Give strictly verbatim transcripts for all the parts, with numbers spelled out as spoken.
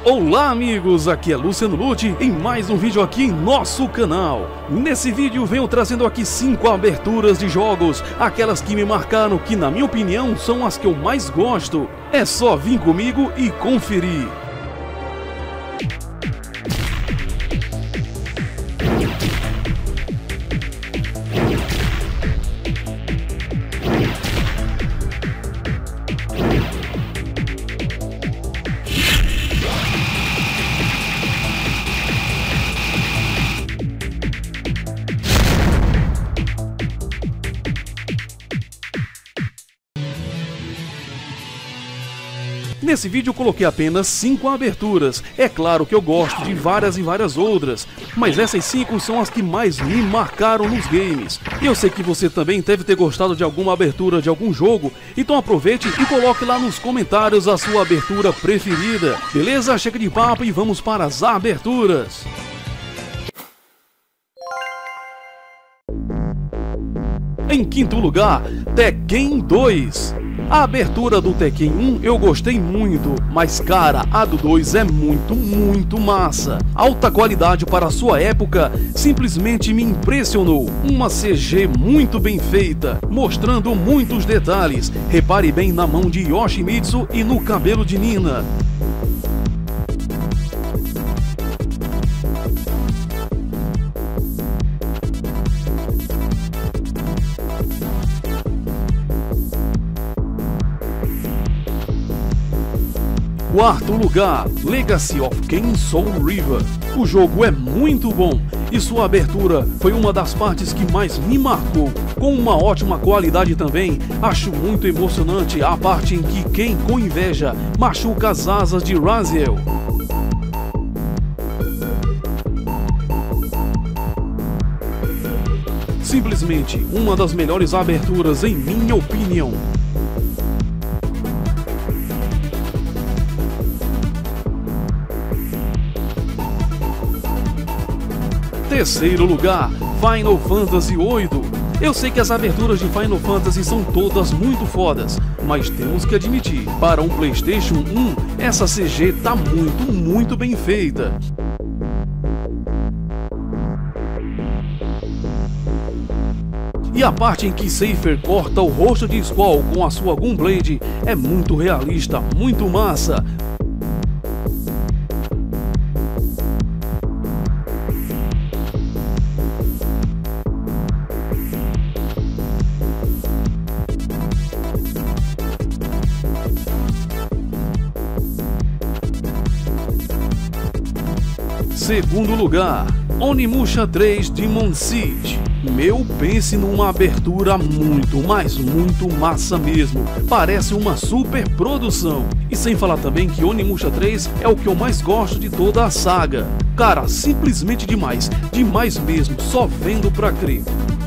Olá amigos, aqui é Luciano Lute em mais um vídeo aqui em nosso canal. Nesse vídeo venho trazendo aqui cinco aberturas de jogos, aquelas que me marcaram, que na minha opinião são as que eu mais gosto. É só vir comigo e conferir. Nesse vídeo eu coloquei apenas cinco aberturas. É claro que eu gosto de várias e várias outras, mas essas cinco são as que mais me marcaram nos games. E eu sei que você também deve ter gostado de alguma abertura de algum jogo, então aproveite e coloque lá nos comentários a sua abertura preferida. Beleza? Chega de papo e vamos para as aberturas. Em quinto lugar, Tekken dois. A abertura do Tekken um eu gostei muito, mas cara, a do dois é muito, muito massa. Alta qualidade para a sua época, simplesmente me impressionou. Uma C G muito bem feita, mostrando muitos detalhes. Repare bem na mão de Yoshimitsu e no cabelo de Nina. Quarto lugar, Legacy of Kain Soul River. O jogo é muito bom e sua abertura foi uma das partes que mais me marcou. Com uma ótima qualidade também, acho muito emocionante a parte em que Kain, com inveja, machuca as asas de Raziel. Simplesmente uma das melhores aberturas em minha opinião. Terceiro lugar, Final Fantasy oito. Eu sei que as aberturas de Final Fantasy são todas muito fodas, mas temos que admitir, para um PlayStation um, essa C G tá muito, muito bem feita. E a parte em que Seifer corta o rosto de Squall com a sua Gunblade é muito realista, muito massa. Segundo lugar, Onimusha três Demon Siege. Meu, pense numa abertura muito, mas muito massa mesmo. Parece uma super produção. E sem falar também que Onimusha três é o que eu mais gosto de toda a saga. Cara, simplesmente demais, demais mesmo, só vendo pra crer.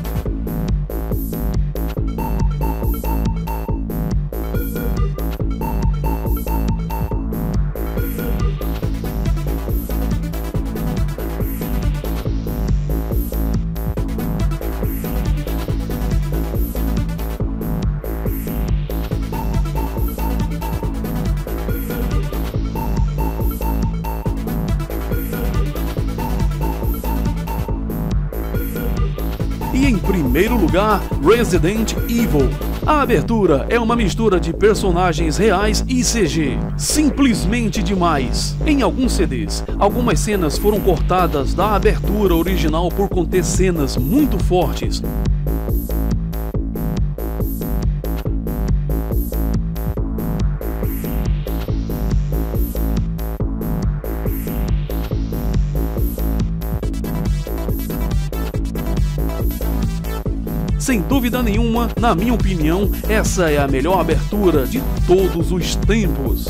E em primeiro lugar, Resident Evil. A abertura é uma mistura de personagens reais e C G. Simplesmente demais. Em alguns C Ds, algumas cenas foram cortadas da abertura original por conter cenas muito fortes. Sem dúvida nenhuma, na minha opinião, essa é a melhor abertura de todos os tempos.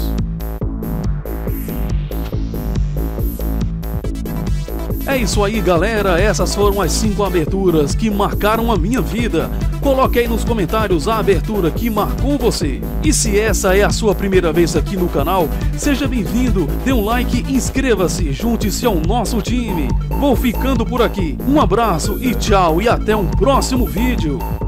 É isso aí, galera, essas foram as cinco aberturas que marcaram a minha vida. Coloque aí nos comentários a abertura que marcou você. E se essa é a sua primeira vez aqui no canal, seja bem-vindo, dê um like, inscreva-se, junte-se ao nosso time. Vou ficando por aqui, um abraço e tchau, e até um próximo vídeo.